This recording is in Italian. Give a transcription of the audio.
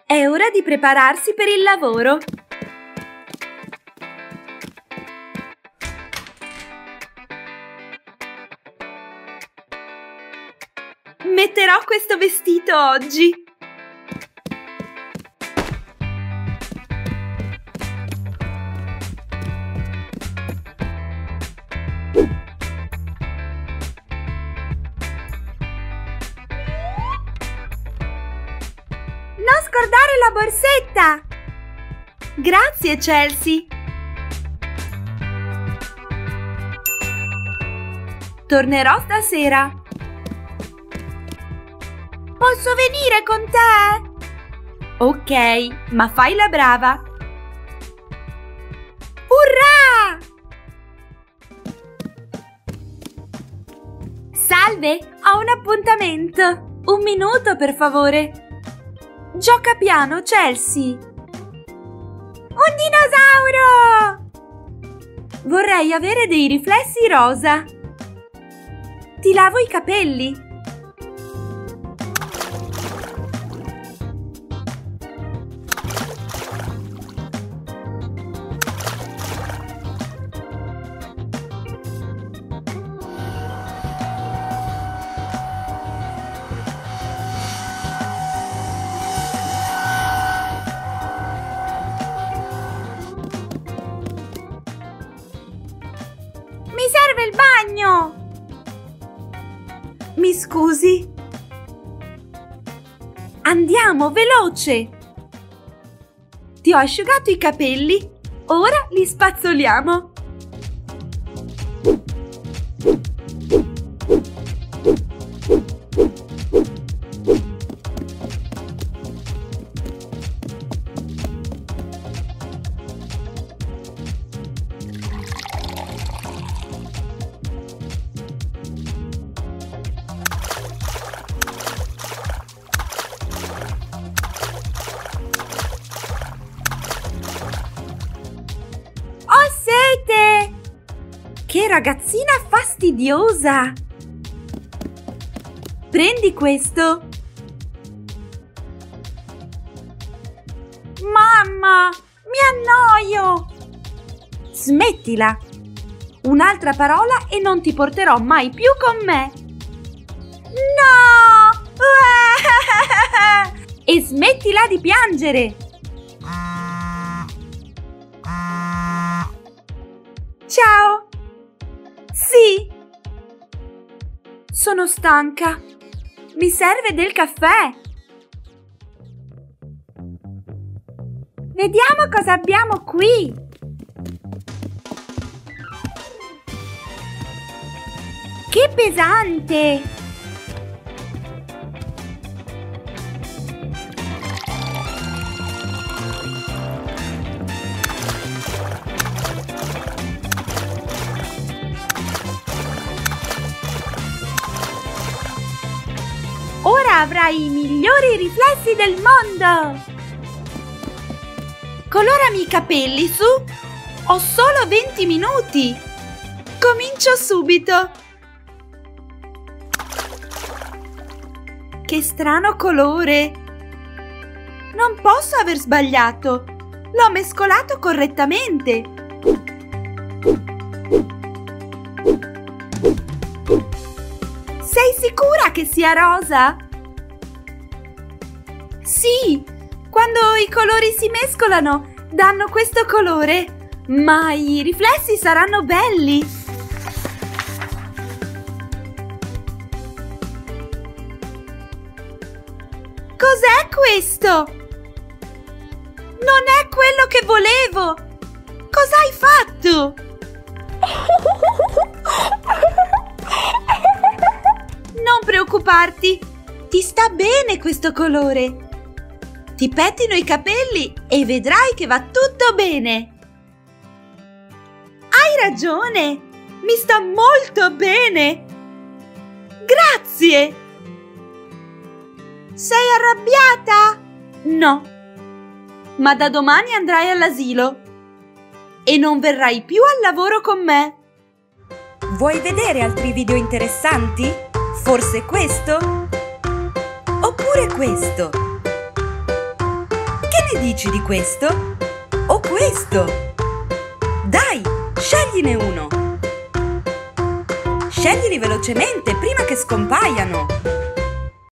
È ora di prepararsi per il lavoro. Metterò questo vestito oggi. Non scordare la borsetta! Grazie, Chelsea! Tornerò stasera. Posso venire con te? Ok, ma fai la brava. Urrà! Salve, ho un appuntamento. Un minuto, per favore. Gioca piano, Chelsea! Un dinosauro! Vorrei avere dei riflessi rosa. Ti lavo i capelli. Mi serve il bagno! Mi scusi? Andiamo, veloce! Ti ho asciugato i capelli, ora li spazzoliamo! Ho sete! Che ragazzina fastidiosa! Prendi questo! Mamma, mi annoio! Smettila! Un'altra parola e non ti porterò mai più con me! No! E smettila di piangere! Ciao! Sì! Sono stanca! Mi serve del caffè! Vediamo cosa abbiamo qui! Che pesante! Ora avrai i migliori riflessi del mondo! Colorami i capelli, su! Ho solo 20 minuti! Comincio subito! Che strano colore! Non posso aver sbagliato! L'ho mescolato correttamente! Sei sicura che sia rosa? Sì, quando i colori si mescolano danno questo colore, ma i riflessi saranno belli. Cos'è questo? Non è quello che volevo! Cosa hai fatto? Non preoccuparti, ti sta bene questo colore. Ti pettino i capelli e vedrai che va tutto bene. Hai ragione, mi sta molto bene. Grazie. Sei arrabbiata? No, ma da domani andrai all'asilo e non verrai più al lavoro con me. Vuoi vedere altri video interessanti? Forse questo? Oppure questo? ne dici di questo? O questo? Dai, scegliene uno! Sceglili velocemente prima che scompaiano!